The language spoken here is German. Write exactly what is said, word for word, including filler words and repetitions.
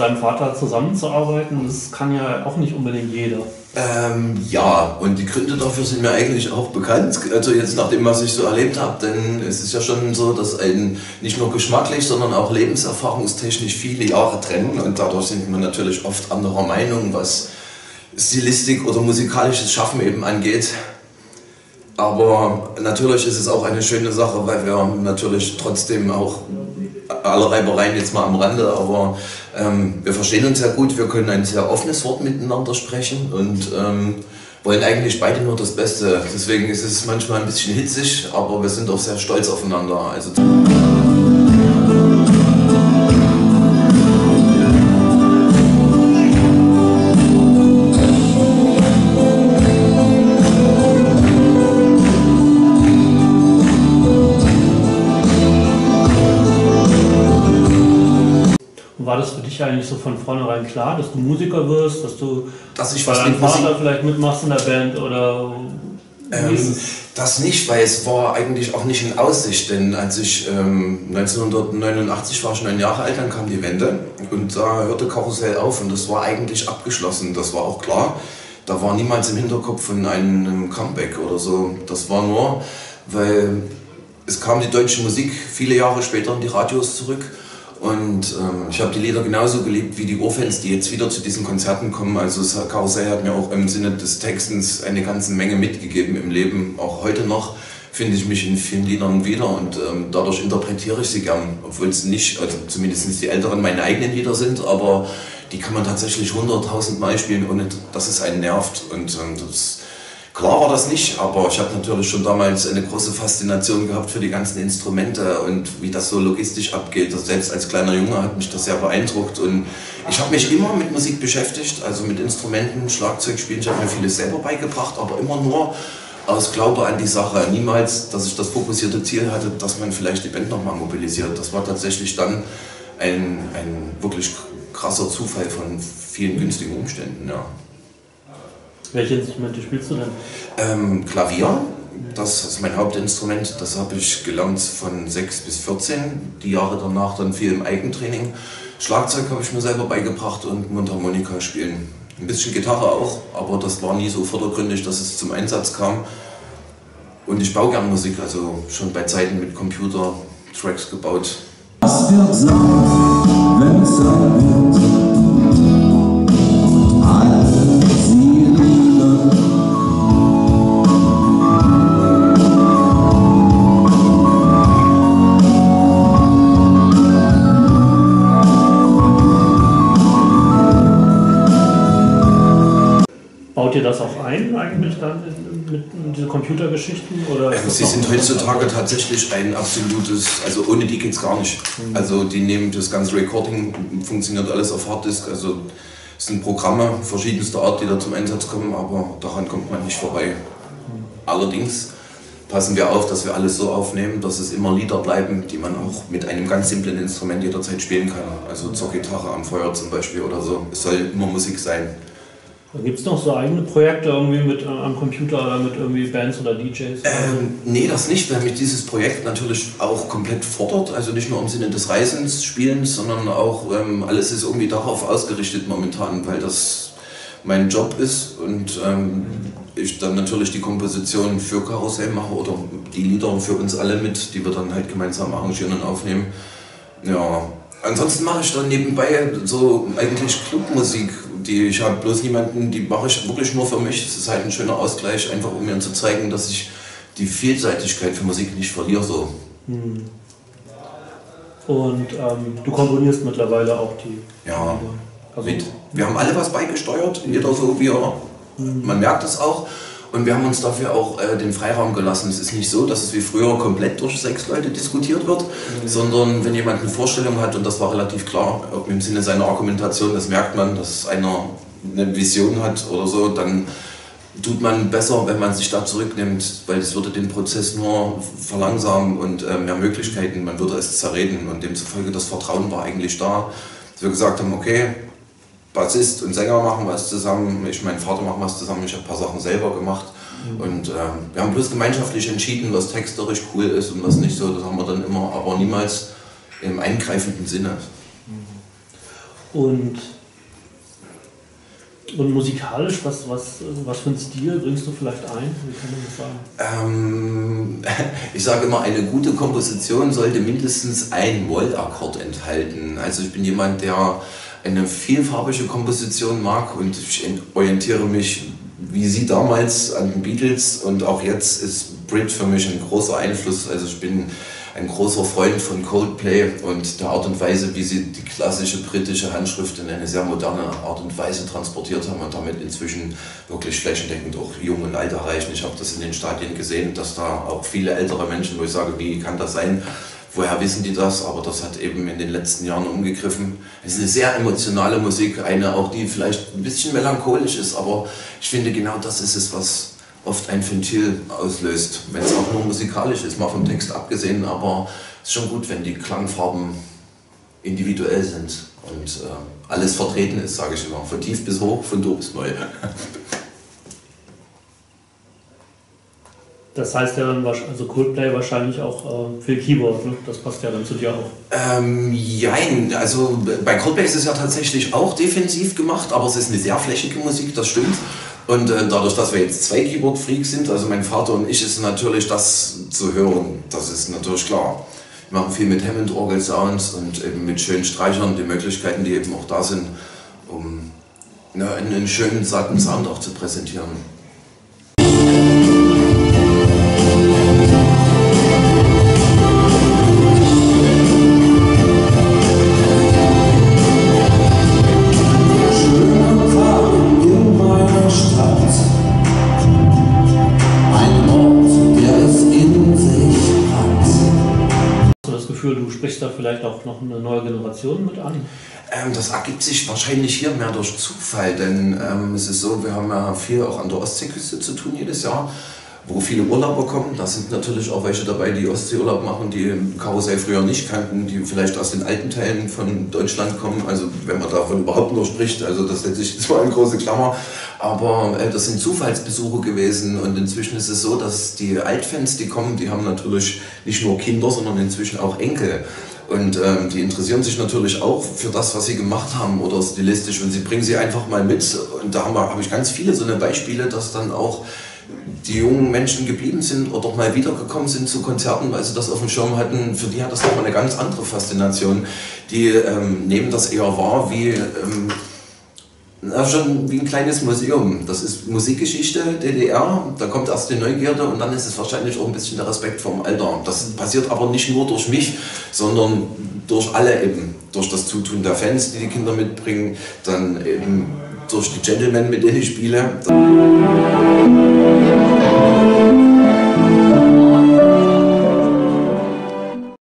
seinem Vater zusammenzuarbeiten, das kann ja auch nicht unbedingt jeder. Ähm, ja, und die Gründe dafür sind mir eigentlich auch bekannt. Also jetzt nach dem, was ich so erlebt habe, denn es ist ja schon so, dass einen nicht nur geschmacklich, sondern auch lebenserfahrungstechnisch viele Jahre trennen und dadurch sind wir natürlich oft anderer Meinung, was Stilistik oder musikalisches Schaffen eben angeht. Aber natürlich ist es auch eine schöne Sache, weil wir natürlich trotzdem auch alle Reibereien jetzt mal am Rande, aber ähm, wir verstehen uns sehr gut, wir können ein sehr offenes Wort miteinander sprechen und ähm, wollen eigentlich beide nur das Beste. Deswegen ist es manchmal ein bisschen hitzig, aber wir sind auch sehr stolz aufeinander. Also War das für dich eigentlich so von vornherein klar, dass du Musiker wirst, dass du dass ich bei was deinem mit Vater Musik vielleicht mitmachst in der Band oder ähm, das nicht, weil es war eigentlich auch nicht in Aussicht, denn als ich ähm, neunzehnhundertneunundachtzig war, ich neun Jahre alt, dann kam die Wende und da hörte Karussell auf und das war eigentlich abgeschlossen, das war auch klar. Da war niemals im Hinterkopf von einem Comeback oder so, das war nur, weil es kam die deutsche Musik viele Jahre später in die Radios zurück. Und ähm, ich habe die Lieder genauso geliebt wie die Urfans, die jetzt wieder zu diesen Konzerten kommen. Also Karussell hat mir auch im Sinne des Textens eine ganze Menge mitgegeben im Leben. Auch heute noch finde ich mich in vielen Liedern wieder und ähm, dadurch interpretiere ich sie gern. Obwohl es nicht, also zumindest die Älteren meine eigenen Lieder sind, aber die kann man tatsächlich hunderttausend Mal spielen, ohne dass es einen nervt. Und ähm, das klar war das nicht, aber ich habe natürlich schon damals eine große Faszination gehabt für die ganzen Instrumente und wie das so logistisch abgeht. Also selbst als kleiner Junge hat mich das sehr beeindruckt und ich habe mich immer mit Musik beschäftigt, also mit Instrumenten, Schlagzeug spielen. Ich habe mir vieles selber beigebracht, aber immer nur aus Glaube an die Sache. Niemals, dass ich das fokussierte Ziel hatte, dass man vielleicht die Band nochmal mobilisiert. Das war tatsächlich dann ein, ein wirklich krasser Zufall von vielen günstigen Umständen. Ja. Welche Instrumente spielst du denn? Ähm, Klavier, das ist mein Hauptinstrument, das habe ich gelernt von sechs bis vierzehn, die Jahre danach dann viel im Eigentraining. Schlagzeug habe ich mir selber beigebracht und Mundharmonika spielen. Ein bisschen Gitarre auch, aber das war nie so vordergründig, dass es zum Einsatz kam. Und ich baue gern Musik, also schon bei Zeiten mit Computer Tracks gebaut. Was wird sein, wenn es sein wird? Baut ihr das auch ein eigentlich dann in, mit in diese Computergeschichten? Oder ähm, sie sind heutzutage tatsächlich ein absolutes, also ohne die geht es gar nicht. Mhm. Also die nehmen das ganze Recording, funktioniert alles auf Harddisk, also es sind Programme verschiedenster Art, die da zum Einsatz kommen, aber daran kommt man nicht vorbei. Mhm. Allerdings passen wir auf, dass wir alles so aufnehmen, dass es immer Lieder bleiben, die man auch mit einem ganz simplen Instrument jederzeit spielen kann. Also zur Gitarre am Feuer zum Beispiel oder so. Es soll immer Musik sein. Gibt es noch so eigene Projekte irgendwie mit äh, am Computer oder mit irgendwie Bands oder D Js? Ähm, nee, das nicht, weil mich dieses Projekt natürlich auch komplett fordert. Also nicht nur im Sinne des Reisens, Spielens, sondern auch ähm, alles ist irgendwie darauf ausgerichtet momentan, weil das mein Job ist und ähm, ich dann natürlich die Komposition für Karussell mache oder die Lieder für uns alle mit, die wir dann halt gemeinsam arrangieren und aufnehmen. Ja. Ansonsten mache ich dann nebenbei so eigentlich Clubmusik, die ich habe bloß niemanden, die mache ich wirklich nur für mich. Es ist halt ein schöner Ausgleich, einfach um mir zu zeigen, dass ich die Vielseitigkeit für Musik nicht verliere. So. Hm. Und ähm, du komponierst mittlerweile auch die Ja, also, mit. Wir haben alle was beigesteuert, jeder so wie er, hm. man merkt es auch. Und wir haben uns dafür auch äh, den Freiraum gelassen. Es ist nicht so, dass es wie früher komplett durch sechs Leute diskutiert wird, mhm. sondern wenn jemand eine Vorstellung hat, und das war relativ klar, im Sinne seiner Argumentation, das merkt man, dass einer eine Vision hat oder so, dann tut man besser, wenn man sich da zurücknimmt, weil das würde den Prozess nur verlangsamen und äh, mehr Möglichkeiten, man würde es zerreden und demzufolge das Vertrauen war eigentlich da, dass wir gesagt haben, okay, Bassist und Sänger machen was zusammen, ich und mein Vater machen was zusammen, ich habe ein paar Sachen selber gemacht mhm. und äh, wir haben bloß gemeinschaftlich entschieden, was texterisch cool ist und was nicht so, das haben wir dann immer, aber niemals im eingreifenden Sinne. Und, und musikalisch, was, was, was für einen Stil bringst du vielleicht ein? Wie kann man das sagen? Ähm, ich sage immer, eine gute Komposition sollte mindestens ein Moll-Akkord enthalten. Also ich bin jemand, der eine vielfarbige Komposition mag und ich orientiere mich, wie sie damals, an den Beatles, und auch jetzt ist Brit für mich ein großer Einfluss. Also ich bin ein großer Freund von Coldplay und der Art und Weise, wie sie die klassische britische Handschrift in eine sehr moderne Art und Weise transportiert haben und damit inzwischen wirklich flächendeckend auch Jung und Alt erreichen. Ich habe das in den Stadien gesehen, dass da auch viele ältere Menschen, wo ich sage, wie kann das sein? Woher wissen die das? Aber das hat eben in den letzten Jahren umgegriffen. Es ist eine sehr emotionale Musik, eine auch, die vielleicht ein bisschen melancholisch ist, aber ich finde, genau das ist es, was oft ein Ventil auslöst, wenn es auch nur musikalisch ist, mal vom Text abgesehen, aber es ist schon gut, wenn die Klangfarben individuell sind und äh, alles vertreten ist, sage ich immer, von tief bis hoch, von doof bis neu. Das heißt ja dann, also Coldplay wahrscheinlich auch äh, viel Keyboard, ne? Das passt ja dann zu dir auch. Ähm, jein, also bei Coldplay ist es ja tatsächlich auch defensiv gemacht, aber es ist eine sehr flächige Musik, das stimmt. Und äh, dadurch, dass wir jetzt zwei Keyboard-Freaks sind, also mein Vater und ich, ist natürlich das zu hören, das ist natürlich klar. Wir machen viel mit Hammond-Orgel-Sounds und eben mit schönen Streichern, die Möglichkeiten, die eben auch da sind, um ne, einen schönen, satten Sound auch zu präsentieren. Du sprichst da vielleicht auch noch eine neue Generation mit an? Ähm, das ergibt sich wahrscheinlich hier mehr durch Zufall, denn ähm, es ist so, wir haben ja viel auch an der Ostseeküste zu tun jedes Jahr, wo viele Urlauber kommen. Da sind natürlich auch welche dabei, die Ostseeurlaub machen, die Karussell früher nicht kannten, die vielleicht aus den alten Teilen von Deutschland kommen, also wenn man davon überhaupt nur spricht, also das setze ich jetzt mal in große Klammer, aber äh, das sind Zufallsbesuche gewesen und inzwischen ist es so, dass die Altfans, die kommen, die haben natürlich nicht nur Kinder, sondern inzwischen auch Enkel. Und ähm, die interessieren sich natürlich auch für das, was sie gemacht haben oder stilistisch, und sie bringen sie einfach mal mit. Und da habe hab ich ganz viele so eine Beispiele, dass dann auch die jungen Menschen geblieben sind oder mal wiedergekommen sind zu Konzerten, weil sie das auf dem Schirm hatten. Für die hat das nochmal eine ganz andere Faszination. Die ähm, nehmen das eher wahr wie, ähm, na, schon wie ein kleines Museum. Das ist Musikgeschichte, D D R, da kommt erst die Neugierde und dann ist es wahrscheinlich auch ein bisschen der Respekt vorm Alter. Das passiert aber nicht nur durch mich, sondern durch alle eben. Durch das Zutun der Fans, die die Kinder mitbringen, dann eben durch die Gentlemen, mit denen ich spiele.